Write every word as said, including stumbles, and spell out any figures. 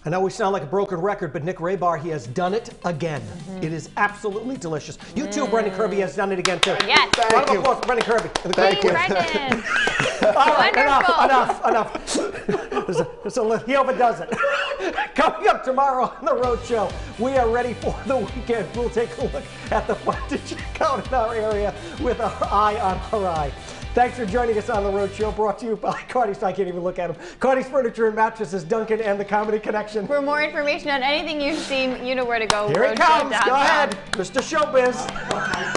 I know we sound like a broken record, but Nick Raybar, he has done it again. Mm-hmm. It is absolutely delicious. You too, mm. Brendan Kirby has done it again too. Yes. Thank Round of applause for Brendan Kirby. Thank you, Brendan. All right, Wonderful. enough, enough, enough. there's a, there's a, he overdoes it. Coming up tomorrow on the Rhode Show, we are ready for the weekend. We'll take a look at the fun to check out in our area with our eye on our eye. Thanks for joining us on the Rhode Show, brought to you by Cardi's. I can't even look at him. Cardi's Furniture and Mattresses, Duncan, and the Comedy Connection. For more information on anything you've seen, you know where to go. Here it comes. Go ahead, Mister Showbiz.